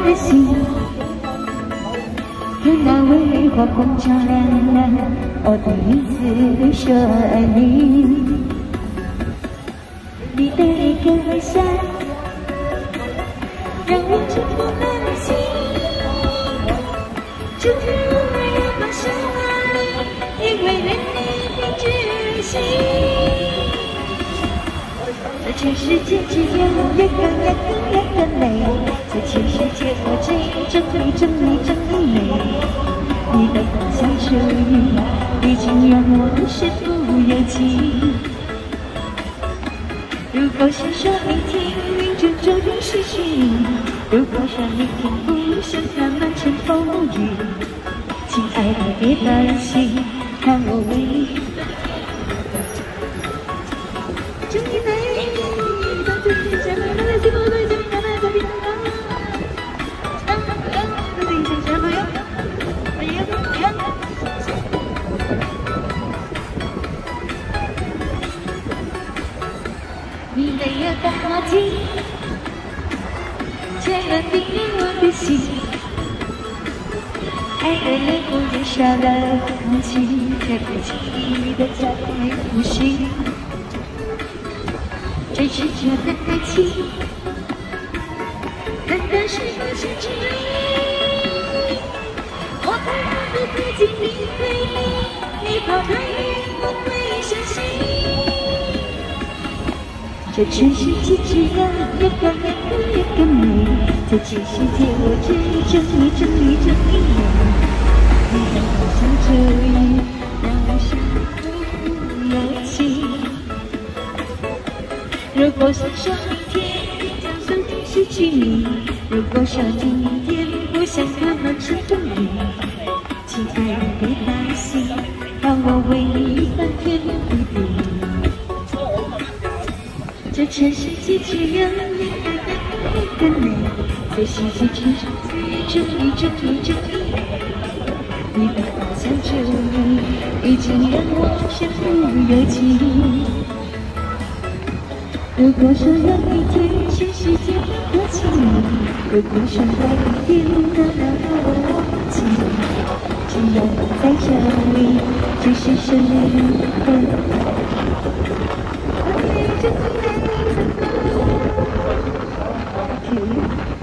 的心，有那位花光照亮了我的名字，说爱你。你的一个微笑，让我触动了心。今天我们要放手哪里？因为连你停止心。这全世界只有一个美，在全世界我最真美。你的芳香馥郁，已经让我身不由己。如果是说明天命中注定失去你，如果说明天不想它满城风雨，亲爱的别担心，让我为你。祝你美丽到最天下，那来幸福最简单的在平凡。小朋友，哎呀，你没有打击，却能定义我的心。爱的人不燃烧了空气，却不轻易的在呼吸。这是这的爱情，难道是不是只有你？我怕我的自己离开你，你跑太远我会伤心。这全世界只有一个美，在全世界我最真美。你的芳香馥郁，让我身不由己。如果说明天将注定失去你，如果说明天不想看满城风雨，亲爱的别担心，让我为你翻天覆地。这全世界只有一个美，在世界之上最美。你的芳香馥郁，已经让我身不由己。如果说有一天全世界都和起你，如果说有一天能让我忘记，只要我在这里，就是生命的。